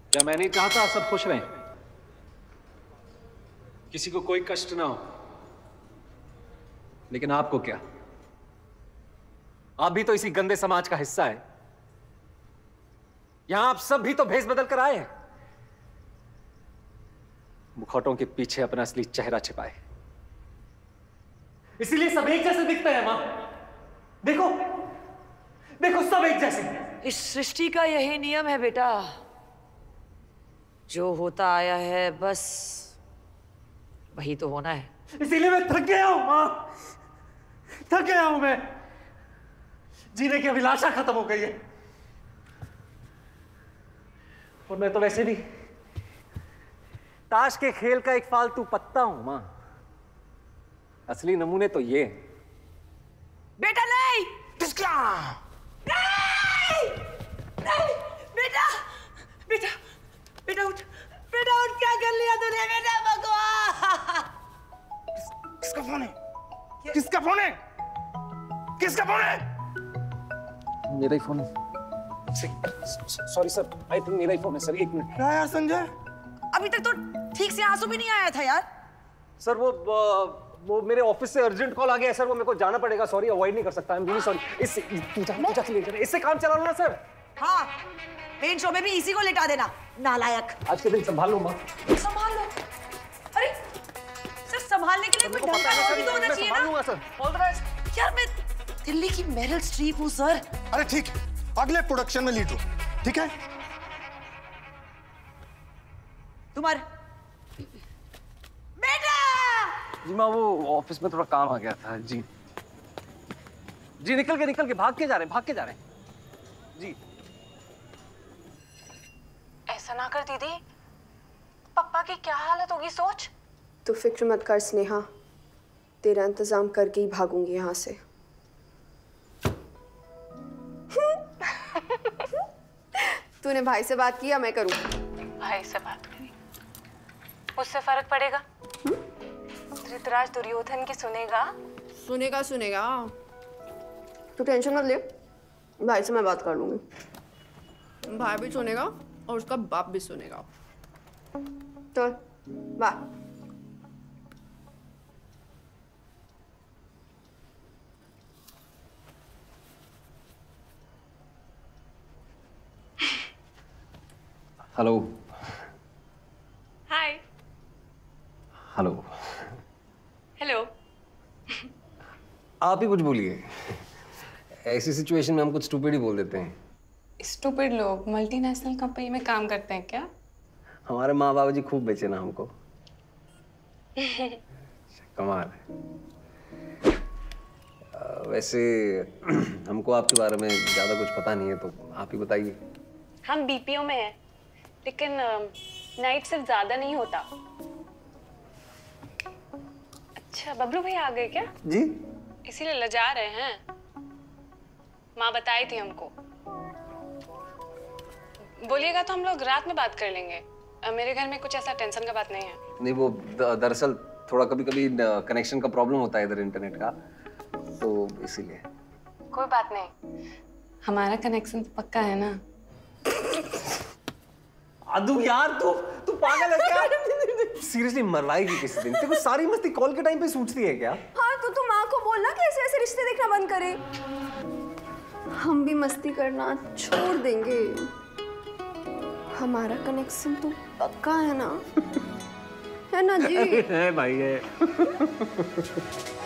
क्या मैं नहीं चाहता सब खुश रहें, किसी को कोई कष्ट ना हो, लेकिन आपको क्या, आप भी तो इसी गंदे समाज का हिस्सा है। यहां आप सब भी तो भेष बदल कर आए हैं, मुखौटों के पीछे अपना असली चेहरा छिपाए, इसीलिए सब एक जैसे दिखते हैं। मां देखो देखो, सब एक जैसे। इस सृष्टि का यही नियम है बेटा, जो होता आया है बस वही तो होना है। इसीलिए मैं थक गया हूं मां, थक गया हूं मैं। जीने की अभिलाषा खत्म हो गई है, और मैं तो वैसे भी ताश के खेल का एक फालतू पत्ता हूं मां। असली नमूने तो ये बेटा नहीं, नहीं, नहीं, बेटा, बेटा, बेटा उठ, बेटा उठ, क्या कर लिया तूने बेटा? भगवान! किसका फोन है? किसका फोन है? किसका फोन है? मेरा ही फोन है। सॉरी सर, आई थिंक मेरा ही फोन है सर। एक मिनट। क्या यार संजय, अभी तक तो ठीक से आंसू भी नहीं आया था यार। सर वो मेरे ऑफिस से अर्जेंट कॉल आ गया है सर, वो मेरे को जाना पड़ेगा। सॉरी, अवॉइड नहीं कर सकता। I am really sorry. इससे काम चला लो ना सर। हाँ, मेन शो में भी इसी को लेटा देना, नालायक। आज के दिन संभाल लो माँ। संभाल लो? अरे सर, संभालने के लिए कोई ढंग का और भी तो होना चाहिए ना। Sir all the best. यार मैं दिल्ली की मेरिल स्ट्रीप हूँ सर। अरे ठीक है, अगले प्रोडक्शन में लीड हो, ठीक है? तुम्हारे बेटा। जी माँ, वो ऑफिस में थोड़ा काम आ गया था जी। जी निकल के भाग के जा रहे हैं जी। ऐसा ना कर दीदी, पापा की क्या हालत होगी सोच। तू फिक्र मत कर स्नेहा, तेरा इंतजाम करके ही भागूंगी यहाँ से। तूने भाई से बात किया? मैं करूँ? भाई से बात करी, उससे फर्क पड़ेगा? धृतराज दुर्योधन की सुनेगा? सुनेगा। तू टेंशन मत ले, भाई से मैं बात कर लूंगी। भाई भी सुनेगा और उसका बाप भी सुनेगा। चल bye. Hello. Hi. Hello. Hello. आप ही कुछ बोलिए, ऐसी सिचुएशन में हम कुछ स्टूपिड ही बोल देते हैं। स्टूपिड लोग मल्टीनेशनल कंपनी में काम करते हैं क्या? हमारे माँ बाबू जी खूब बेचे ना हमको। कमाल है। वैसे हमको आपके बारे में ज्यादा कुछ पता नहीं है, तो आप ही बताइए। हम बीपीओ में हैं, लेकिन नाइट शिफ्ट ज्यादा नहीं होता। अच्छा, बबलू भैया आ गए क्या? जी। इसीलिए लजा रहे हैं। माँ बताई थी हमको। बोलिएगा तो हम लोग रात में बात कर लेंगे। मेरे घर में कुछ ऐसा टेंशन का बात नहीं है। नहीं, वो दरअसल थोड़ा कभी कनेक्शन का प्रॉब्लम होता है इधर इंटरनेट का, तो इसीलिए। कोई बात नहीं, हमारा कनेक्शन तो पक्का है ना। अदू यार, तू पागल है क्या? सीरियसली मरवाएगी किसी दिन। तेरे को सारी मस्ती कॉल के टाइम पे सूझती है क्या? हाँ तो तू माँ को बोलना कि ऐसे ऐसे रिश्ते देखना बंद करे। हम भी मस्ती करना छोड़ देंगे। हमारा कनेक्शन तो पक्का है ना? है ना जी? है भाई है।